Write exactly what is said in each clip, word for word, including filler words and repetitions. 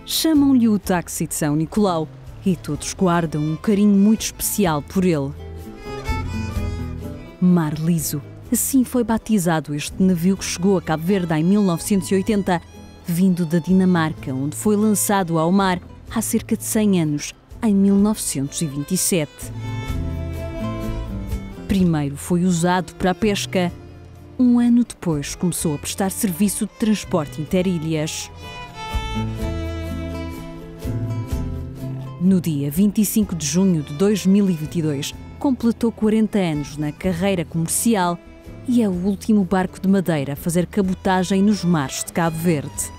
Chamam-lhe o táxi de São Nicolau e todos guardam um carinho muito especial por ele. Mar Liso. Assim foi batizado este navio que chegou a Cabo Verde em mil novecentos e oitenta, vindo da Dinamarca, onde foi lançado ao mar há cerca de cem anos, em mil novecentos e vinte e sete. Primeiro foi usado para a pesca. Um ano depois começou a prestar serviço de transporte interilhas. No dia vinte e cinco de junho de dois mil e vinte e dois, completou quarenta anos na carreira comercial e é o último barco de madeira a fazer cabotagem nos mares de Cabo Verde.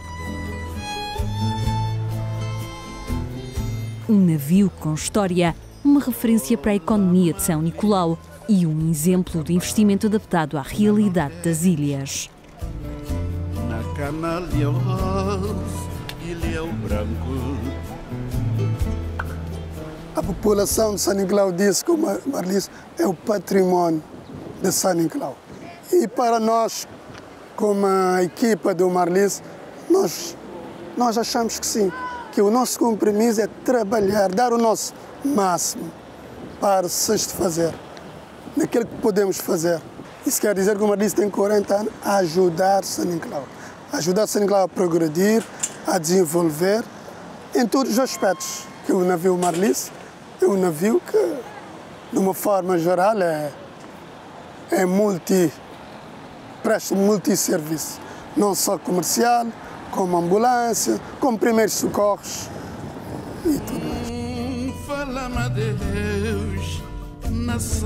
Um navio com história, uma referência para a economia de São Nicolau e um exemplo de investimento adaptado à realidade das ilhas. Na canalha rosa, ilha branco. A população de São Nicolau diz que o Mar Liso é o património de São Nicolau. E para nós, como a equipa do Mar Liso, nós, nós achamos que sim, que o nosso compromisso é trabalhar, dar o nosso máximo para satisfazer naquilo que podemos fazer. Isso quer dizer que o Mar Liso tem quarenta anos a ajudar São Nicolau, a ajudar São Nicolau a progredir, a desenvolver em todos os aspectos, que o navio Mar Liso é um navio que, de uma forma geral, é, é multi, presta multisserviço, não só comercial, como ambulância, como primeiros socorros e tudo mais. Fala-me a Deus, nasceu.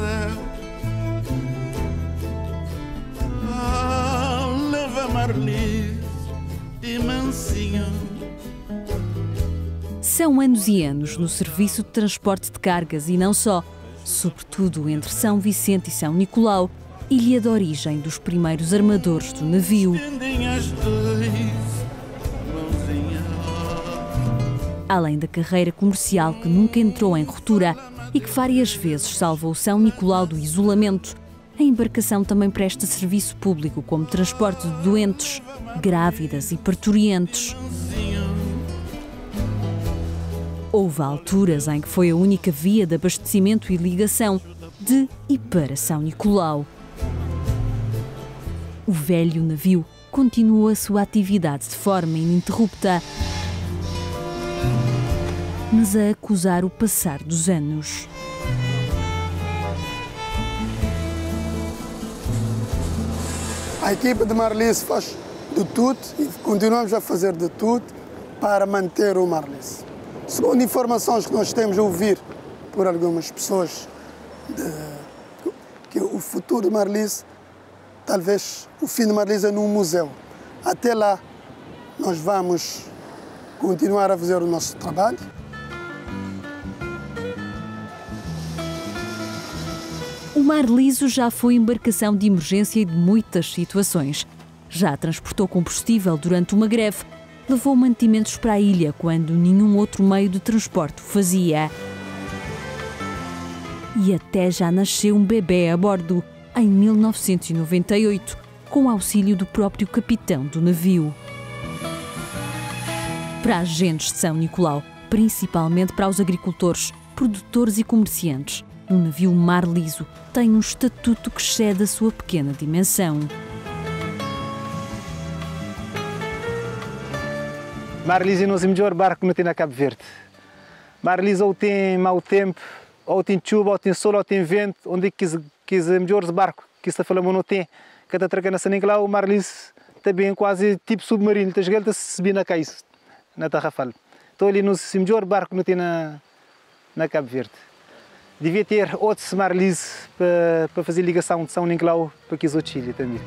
Ah, leva Mar Liso e mansinho. São anos e anos no serviço de transporte de cargas e não só, sobretudo entre São Vicente e São Nicolau, ilha de origem dos primeiros armadores do navio. Além da carreira comercial que nunca entrou em ruptura e que várias vezes salvou São Nicolau do isolamento, a embarcação também presta serviço público como transporte de doentes, grávidas e parturientes. Houve alturas em que foi a única via de abastecimento e ligação de e para São Nicolau. O velho navio continuou a sua atividade de forma ininterrupta, mas a acusar o passar dos anos. A equipa de Mar Liso faz de tudo e continuamos a fazer de tudo para manter o Mar Liso. Segundo informações que nós temos a ouvir por algumas pessoas, de, que o futuro de Mar Liso, talvez o fim de Mar Liso é num museu. Até lá, nós vamos continuar a fazer o nosso trabalho. O Mar Liso já foi embarcação de emergência de muitas situações. Já transportou combustível durante uma greve, levou mantimentos para a ilha quando nenhum outro meio de transporte o fazia. E até já nasceu um bebê a bordo, em mil novecentos e noventa e oito, com o auxílio do próprio capitão do navio. Para agentes de São Nicolau, principalmente para os agricultores, produtores e comerciantes, o navio Mar Liso tem um estatuto que excede a sua pequena dimensão. Mar Liso é o nosso melhor barco que não tem na Cabo Verde. Mar Liso ou tem mau tempo, ou tem chuva, ou tem sol, ou tem vento, onde quis, quis melhor barco que está falando não tem. Que está trocando São Nicolau, o Mar Liso também quase tipo submarino, está chegando a subir na cais, na Tarrafal. Então ele é o nosso melhor barco que não tem na, na Cabo Verde. Devia ter outros Mar Liso para, para fazer ligação de São Nicolau para aqui outros Chile também.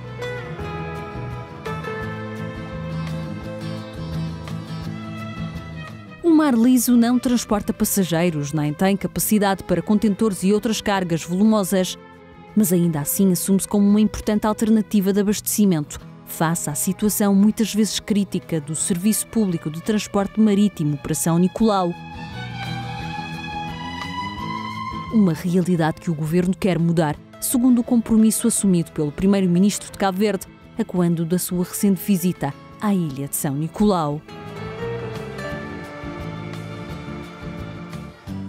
O Mar Liso não transporta passageiros, nem tem capacidade para contentores e outras cargas volumosas, mas ainda assim assume-se como uma importante alternativa de abastecimento, face à situação muitas vezes crítica do Serviço Público de Transporte Marítimo para São Nicolau. Uma realidade que o Governo quer mudar, segundo o compromisso assumido pelo Primeiro-Ministro de Cabo Verde, a quando da sua recente visita à ilha de São Nicolau.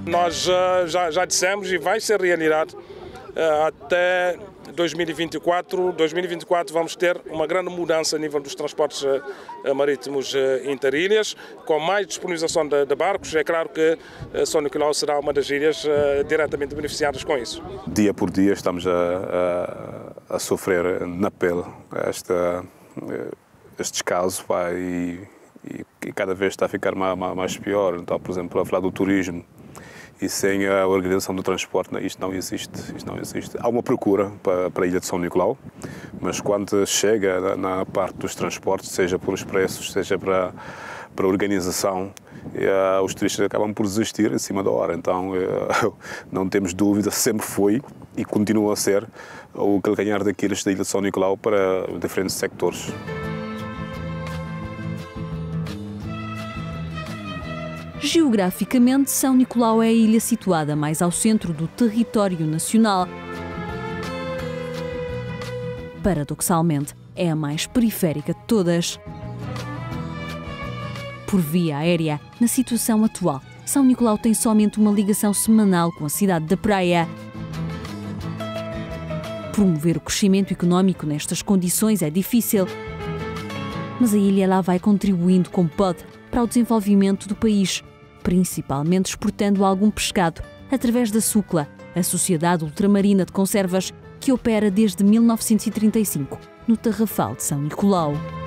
Nós uh, já, já dissemos e vai ser realidade uh, até dois mil e vinte e quatro. dois mil e vinte e quatro vamos ter uma grande mudança a nível dos transportes uh, marítimos uh, interilhas, com mais disponibilização de, de barcos. É claro que uh, São Nicolau será uma das ilhas uh, diretamente beneficiadas com isso. Dia por dia estamos a, a, a sofrer na pele esta, este caso pá, e, e cada vez está a ficar mais, mais pior. Então, por exemplo, a falar do turismo, e sem a organização do transporte, isto não existe. Isto não existe. Há uma procura para, para a ilha de São Nicolau, mas quando chega na, na parte dos transportes, seja pelos preços, seja para, para a organização, uh, os turistas acabam por desistir em cima da hora. Então, uh, não temos dúvida, sempre foi e continua a ser o calcanhar daqueles da ilha de São Nicolau para diferentes sectores. Geograficamente, São Nicolau é a ilha situada mais ao centro do território nacional. Paradoxalmente, é a mais periférica de todas. Por via aérea, na situação atual, São Nicolau tem somente uma ligação semanal com a cidade da Praia. Promover o crescimento económico nestas condições é difícil, mas a ilha lá vai contribuindo como pode para o desenvolvimento do país, principalmente exportando algum pescado através da SUCLA, a Sociedade Ultramarina de Conservas, que opera desde mil novecentos e trinta e cinco no Tarrafal de São Nicolau.